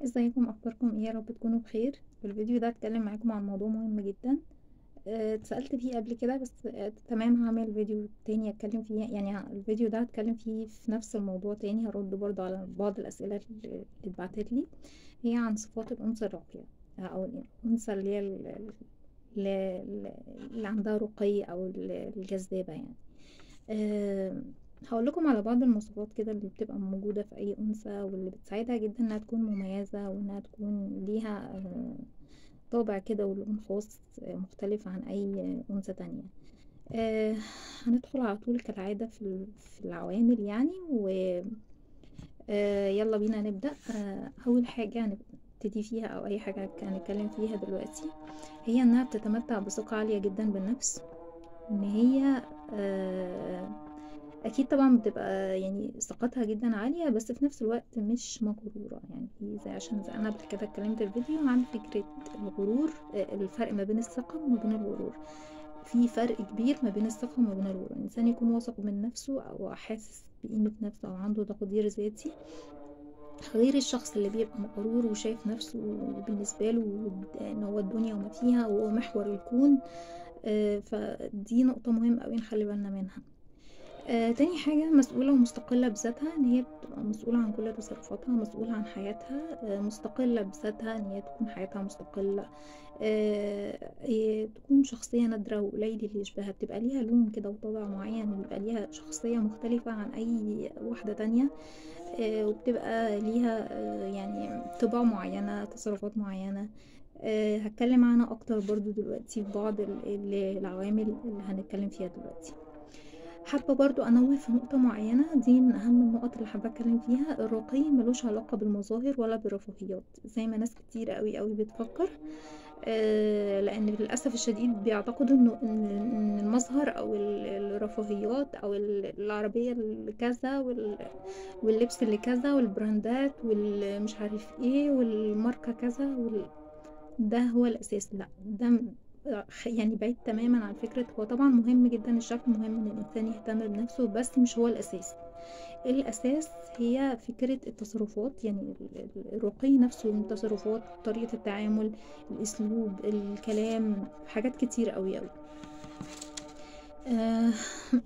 ازيكم، اخباركم ايه؟ يا رب تكونوا بخير. في الفيديو ده هتكلم معاكم عن موضوع مهم جدا. اتسألت فيه قبل كده بس تمام، هعمل فيديو تاني اتكلم فيه. يعني الفيديو ده هتكلم فيه في نفس الموضوع تاني، هرد برضه على بعض الاسئله اللي اتبعتت لي. هي عن صفات الانثى الراقيه، او الانثى اللي هي اللي عندها رقي، او الجذابه يعني. أه هقول لكم على بعض المواصفات كده اللي بتبقى موجودة في أي أنثى، واللي بتساعدها جدا إنها تكون مميزة، وإنها تكون ليها طابع كده ولون خاص مختلف عن أي أنثى تانية. أه هندخل على طول كالعادة في العوامل يعني. و يلا بينا نبدأ. أول حاجة هنبتدي فيها، أو أي حاجة هنتكلم فيها دلوقتي، هي إنها بتتمتع بثقة عالية جدا بالنفس. إن هي اكيد طبعا بتبقى يعني ثقتها جدا عالية، بس في نفس الوقت مش مغرورة. يعني زي عشان زي انا قبل كده اتكلمت في فيديو عن فكرة الغرور. الفرق ما بين الثقة وما بين الغرور، في فرق كبير ما بين الثقة وما بين الغرور. الانسان يكون واثق من نفسه او حاسس بقيمة نفسه او عنده تقدير ذاتي، غير الشخص اللي بيبقى مغرور وشايف نفسه بالنسبة له ان هو الدنيا وما فيها وهو محور الكون. فدي نقطة مهمة اوي نخلي بالنا منها. تاني حاجة، مسؤولة ومستقلة بذاتها، ان هي بتبقى مسؤولة عن كل تصرفاتها، مسؤولة عن حياتها، مستقلة بذاتها، ان هي تكون حياتها مستقلة. هي تكون شخصية نادرة وقليل اللي يشبهها، بتبقى ليها لون كده وطابع معين، وبيبقى ليها شخصية مختلفة عن أي واحدة تانية. وبتبقى ليها يعني طباع معينة، تصرفات معينة. هتكلم عنها أكتر برضو دلوقتي في بعض العوامل اللي هنتكلم فيها دلوقتي. حابة برضو أنوه في نقطة معينة، دي من أهم النقط اللي حابة أتكلم فيها. الرقي ملوش علاقة بالمظاهر ولا بالرفاهيات زي ما ناس كتير قوي بتفكر. لأن للأسف الشديد بيعتقدوا إن المظهر أو الرفاهيات أو العربية اللي كذا واللبس اللي كذا والبراندات والمش عارف ايه والماركة كذا ده هو الأساس. لا، ده يعني بعيد تماما عن فكرة. هو طبعا مهم جدا، الشكل مهم ان الانسان يهتم بنفسه، بس مش هو الاساس. الاساس هي فكرة التصرفات، يعني الرقي نفسه من التصرفات، طريقة التعامل، الاسلوب، الكلام، حاجات كتير قوي قوي. آه،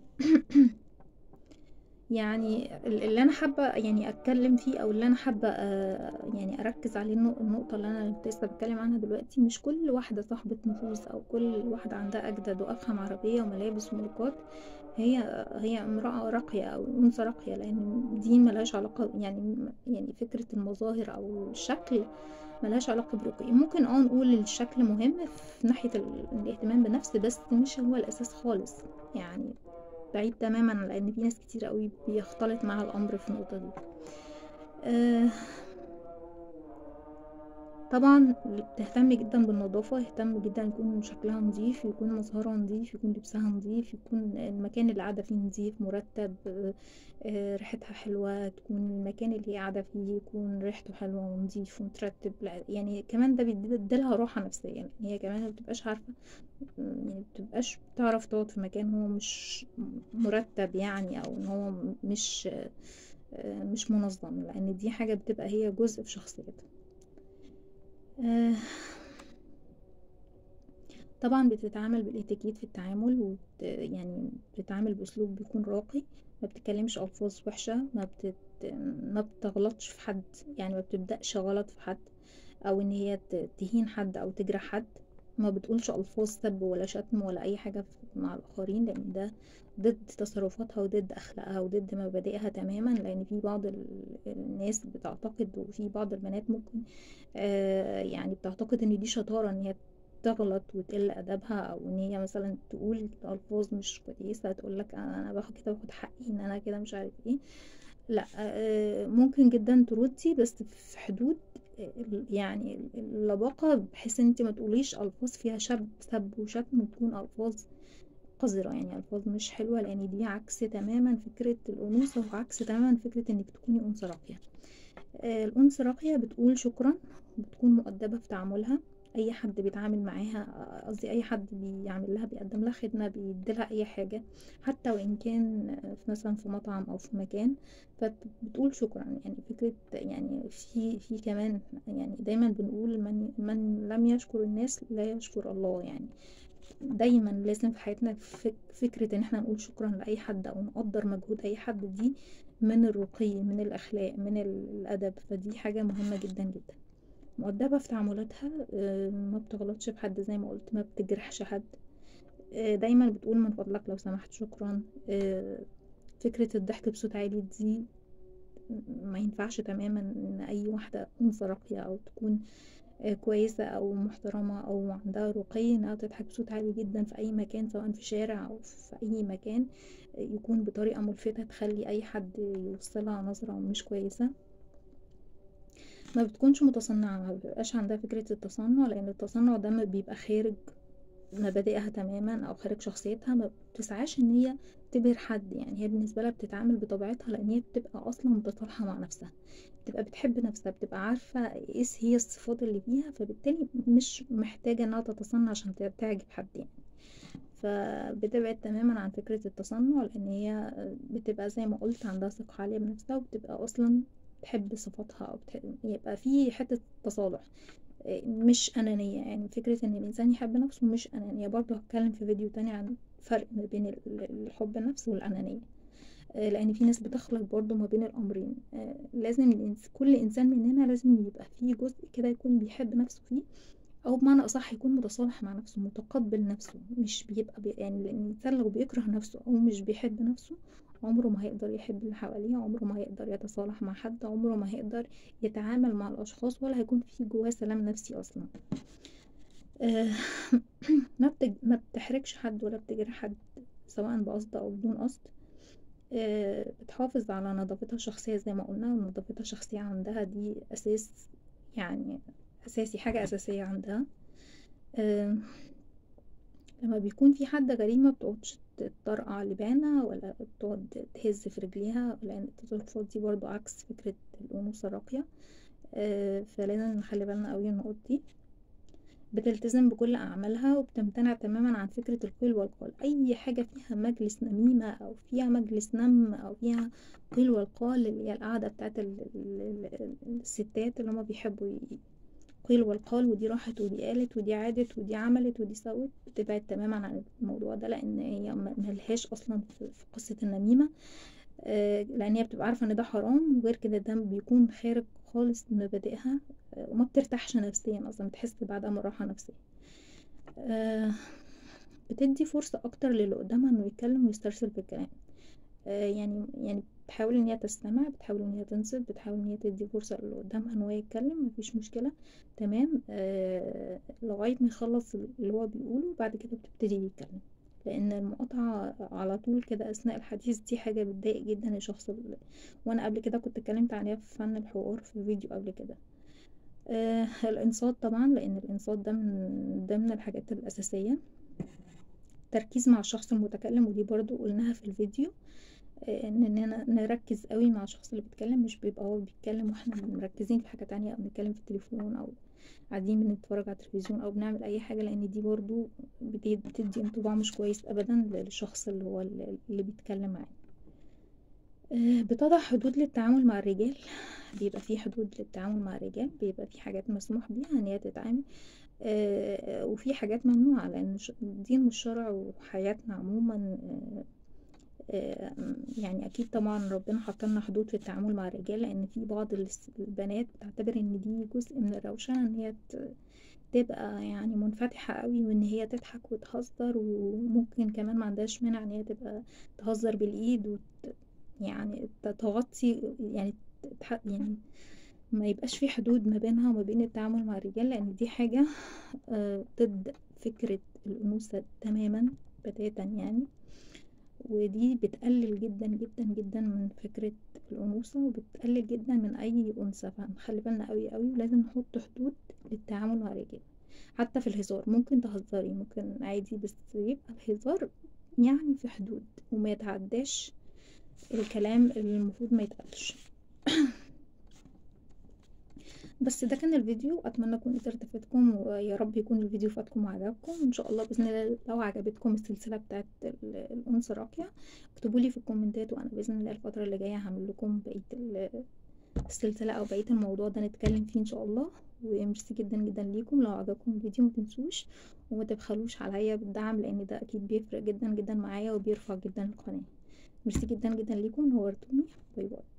يعني اللي انا حابه يعني اتكلم فيه، او اللي انا حابه يعني اركز عليه، النقطه اللي انا لسه بتكلم عنها دلوقتي، مش كل واحده صاحبه نفوس او كل واحده عندها اجدد وافخم عربيه وملابس وماركات هي امراه راقيه او انثى راقيه. لان دي ملهاش علاقه، يعني فكره المظاهر او الشكل ملهاش علاقه برقي. ممكن نقول الشكل مهم في ناحيه الاهتمام بالنفس، بس مش هو الاساس خالص يعني. بعيد تماما، لان في ناس كتير قوي بيختلط معاها الامر في النقطه دي. آه طبعا اللي بتهتم جدا بالنظافه يهتم جدا يكون شكلها نظيف، يكون مظهرها نظيف، يكون لبسها نظيف، يكون المكان اللي قاعده فيه نظيف مرتب. ريحتها حلوه، تكون المكان اللي هي قاعده فيه يكون ريحته حلوه ونظيف ومترتب. يعني كمان ده بيديلها راحه نفسيه، يعني هي كمان ما بتبقاش عارفه، يعني مبتبقاش بتعرف تقعد في مكان هو مش مرتب، يعني او ان هو مش منظم، لان دي حاجة بتبقى هي جزء في شخصيتها. آه، طبعا بتتعامل بالاتيكيت في التعامل، يعني بتتعامل باسلوب بيكون راقي، ما بتتكلمش الفاظ وحشة، ما بتغلطش في حد، يعني ما بتبدأش غلط في حد، او ان هي تهين حد او تجرح حد. ما بتقولش الفاظ سب ولا شتم ولا اي حاجة مع الاخرين، لان ده ضد تصرفاتها وضد اخلاقها وضد مبادئها تماما. لان في بعض الناس بتعتقد، وفي بعض البنات ممكن يعني بتعتقد ان دي شطارة، ان هي تغلط وتقل ادبها، او ان هي مثلا تقول الفاظ مش كويسه، تقول لك انا باخد كده، باخد حقي ان انا كده مش عارف ايه. لا، ممكن جدا تردي، بس في حدود يعني اللباقه، بحيث انت ما تقوليش الفاظ فيها سب وشتم، وتكون الفاظ قذرة، يعني الفاظ مش حلوه، لان دي عكس تماما فكره الانوثه، وعكس تماما فكره انك تكوني انثى راقيه. الأنثى راقية بتقول شكرا، بتكون مؤدبة في تعاملها. اي حد بيتعامل معاها، قصدي اي حد بيعمل لها، بيقدم لها خدمة، بيديلها اي حاجة، حتى وان كان مثلا في مطعم او في مكان، فبتقول شكرا. يعني فكرة، يعني في كمان يعني دايما بنقول من لم يشكر الناس لا يشكر الله. يعني دايما لازم في حياتنا فكرة ان احنا نقول شكرا لأي حد او نقدر مجهود اي حد، دي من الرقي، من الاخلاق، من الادب. فدي حاجة مهمة جدا جدا. مؤدبة في تعاملاتها، ما بتغلطش في حد زي ما قلت، ما بتجرحش حد، دايما بتقول من فضلك، لو سمحت، شكرا. فكرة الضحك بصوت عالي دي ما ينفعش تماما ان اي واحدة انثى راقية او تكون كويسة او محترمة او عندها رقي انها تضحك بصوت عالي جدا في اي مكان، سواء في شارع او في اي مكان، يكون بطريقة ملفتة تخلي اي حد يوصلها نظرة مش كويسة. ما بتكونش متصنعة، ما بيبقاش عندها فكرة التصنع، لان التصنع ده بيبقى خارج مبادئها تماما او خارج شخصيتها. ما بتسعاش ان هي تبهر حد، يعني هي بالنسبة لها بتتعامل بطبيعتها، لان هي بتبقى اصلا متصالحة مع نفسها، بتبقى بتحب نفسها، بتبقى عارفة ايه هي الصفات اللي فيها، فبالتالي مش محتاجة انها تتصنع عشان تعجب حد يعني. فبتبعد تماما عن فكرة التصنع، لان هي بتبقى زي ما قلت عندها ثقة عالية بنفسها، وبتبقى اصلا تحب صفاتها، او يبقى في حتة تصالح، مش أنانية. يعني فكرة ان الانسان يحب نفسه مش أنانية. برضو هتكلم في فيديو تاني عن الفرق ما بين الحب النفس والأنانية، لان في ناس بتخلط برضو ما بين الامرين. لازم كل انسان مننا لازم يبقى فيه جزء كده يكون بيحب نفسه فيه، او بمعنى اصح يكون متصالح مع نفسه، متقبل نفسه، مش بيبقى يعني لان الانسان لو بيكره نفسه او مش بيحب نفسه، عمره ما هيقدر يحب اللي حواليه، عمره ما هيقدر يتصالح مع حد، عمره ما هيقدر يتعامل مع الاشخاص، ولا هيكون في جواه سلام نفسي اصلا. آه، ما بتحرجش حد ولا بتجرح حد، سواء بقصد او بدون قصد. بتحافظ على نظافتها الشخصية زي ما قلنا، ونظافتها الشخصية عندها دي أساس، يعني أساسي، حاجة أساسية عندها. آه، لما بيكون في حد غريب ما بتقعدش تطرقع لبانة، ولا بتقعد تهز في رجليها، لأن التصرفات دي برضو عكس فكرة الأنوثة الراقية. فلازم نخلي بالنا قوي من النقط دي. بتلتزم بكل أعمالها، وبتمتنع تماما عن فكرة القيل والقال. أي حاجة فيها مجلس نميمة أو فيها مجلس نم أو فيها قيل والقال، اللي هي القعدة بتاعت الستات اللي هما بيحبوا قيل والقال، ودي راحت ودي قالت ودي عادت ودي عملت ودي سوت، بتبعد تماما عن الموضوع ده، لأن هي ملهاش أصلا في قصة النميمة. لأن هي بتبقى عارفة إن ده حرام، وغير كده ده بيكون خارج خالص من مبادئها، وما بترتاحش نفسيا أصلا، بتحس بعدها راحة نفسية. بتدي فرصة أكتر للي قدامها إنه يتكلم ويسترسل في الكلام. يعني بتحاول إن هي تستمع، بتحاول إن هي تنصت، بتحاول إن هي تدي فرصة للي قدامها إن هو يتكلم، مفيش مشكلة، تمام، لغاية ما يخلص اللي هو بيقوله، بعد كده بتبتدي يتكلم. لأن المقاطعة على طول كده أثناء الحديث دي حاجة بتضايق جدا الشخص وأنا قبل كده كنت اتكلمت عليها في فن الحوار في فيديو قبل كده. الإنصات طبعا، لأن الإنصات ده من ضمن الحاجات الأساسية. تركيز مع الشخص المتكلم، ودي برضو قلناها في الفيديو، اننا نركز قوي مع الشخص اللي بيتكلم، مش بيبقى هو بيتكلم واحنا مركزين في حاجة تانية، او بنتكلم في التليفون، او قاعدين بنتفرج على التلفزيون، او بنعمل اي حاجة، لان دي برضو بتدي انطباع مش كويس ابدا للشخص اللي هو اللي بيتكلم معاه. بتضع حدود للتعامل مع الرجال، بيبقى في حدود للتعامل مع الرجال، بيبقى في حاجات مسموح بيها ان هي تتعامل، وفي حاجات ممنوعة، لأن الدين والشرع وحياتنا عموما، يعني أكيد طبعا ربنا حطلنا حدود في التعامل مع الرجال، لأن في بعض البنات بتعتبر إن دي جزء من الروشنة، إن هي تبقى يعني منفتحة قوي، وإن هي تضحك وتهزر، وممكن كمان ما عندهاش مانع إن هي تبقى تهزر بالإيد، يعني تغطي، يعني يعني ما يبقاش في حدود ما بينها وما بين التعامل مع الرجال، لأن دي حاجة ضد فكرة الأنوثة تماما بتاتا يعني. ودي بتقلل جدا جدا جدا من فكرة الأنوثة، وبتقلل جدا من أي أنثى، فنخلي بالنا قوي قوي، ولازم نحط حدود للتعامل مع الرجال. حتى في الهزار ممكن تهزري، ممكن عادي، بس يبقى الهزار يعني في حدود، وما يتعداش الكلام اللي المفروض ما يتقالش. بس ده كان الفيديو، اتمنى اكون قدرت افيدكم، ويا رب يكون الفيديو فاتكم وعجبكم ان شاء الله باذن الله. لو عجبتكم السلسله بتاعت الانثى راقيه اكتبوا لي في الكومنتات، وانا باذن الله الفتره اللي جايه هعمل لكم بقيه السلسله او بقيه الموضوع ده نتكلم فيه ان شاء الله. وميرسي جدا جدا ليكم. لو عجبكم الفيديو متنسوش وما تبخلوش عليا بالدعم، لان ده اكيد بيفرق جدا جدا معايا وبيرفع جدا القناه. ميرسي جدا جدا ليكم، نورتوني. باي باي.